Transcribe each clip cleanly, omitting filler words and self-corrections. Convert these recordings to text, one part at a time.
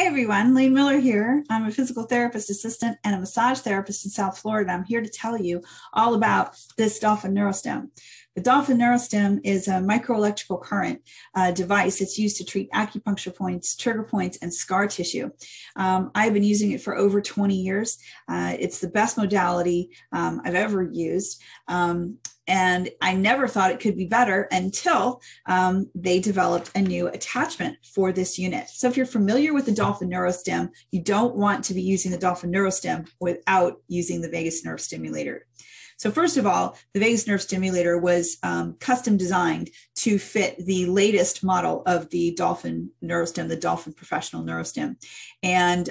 Hey everyone, Laine Miller here. I'm a physical therapist assistant and a massage therapist in South Florida. I'm here to tell you all about this Dolphin Neurostim. The Dolphin Neurostim is a microelectrical current device that's used to treat acupuncture points, trigger points, and scar tissue. I've been using it for over 20 years. It's the best modality I've ever used. And I never thought it could be better until they developed a new attachment for this unit. So if you're familiar with the Dolphin Neurostim, you don't want to be using the Dolphin Neurostim without using the vagus nerve stimulator. So first of all, the vagus nerve stimulator was custom designed to fit the latest model of the Dolphin Neurostim, the Dolphin Professional Neurostim. And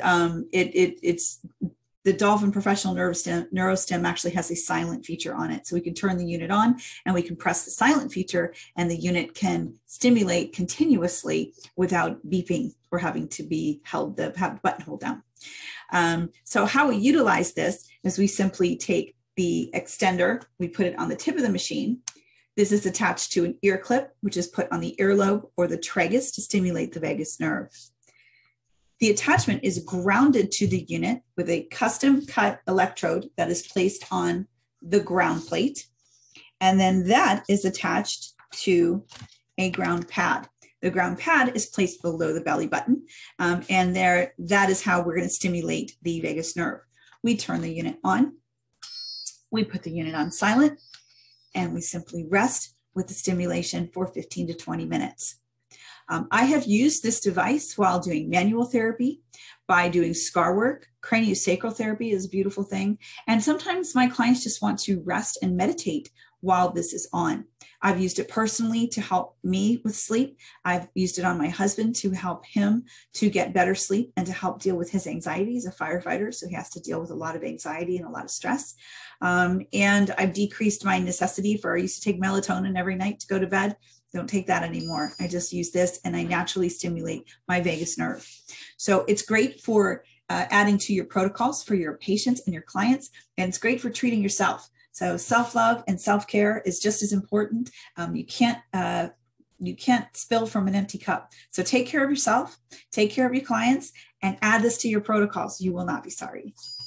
the Dolphin Professional Neurostim actually has a silent feature on it. So we can turn the unit on and we can press the silent feature and the unit can stimulate continuously without beeping or having to be have the button hold down. So how we utilize this is we simply take the extender, we put it on the tip of the machine. This is attached to an ear clip, which is put on the earlobe or the tragus to stimulate the vagus nerve. The attachment is grounded to the unit with a custom cut electrode that is placed on the ground plate. And then that is attached to a ground pad. The ground pad is placed below the belly button. And that is how we're going to stimulate the vagus nerve. We turn the unit on. We put the unit on silent and we simply rest with the stimulation for 15 to 20 minutes. I have used this device while doing manual therapy, by doing scar work. Craniosacral therapy is a beautiful thing. And sometimes my clients just want to rest and meditate while this is on. I've used it personally to help me with sleep. I've used it on my husband to help him to get better sleep and to help deal with his anxiety. He's a firefighter, so he has to deal with a lot of anxiety and a lot of stress. And I've decreased my necessity for, I used to take melatonin every night to go to bed. Don't take that anymore. I just use this and I naturally stimulate my vagus nerve. So it's great for adding to your protocols for your patients and your clients, and it's great for treating yourself. So self-love and self-care is just as important. You can't spill from an empty cup. So take care of yourself, take care of your clients, and add this to your protocols. You will not be sorry.